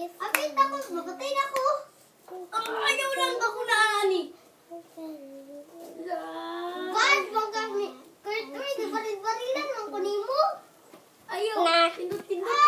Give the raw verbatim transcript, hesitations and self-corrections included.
Apit ako, mamatay na ako. Ang ayaw lang ako na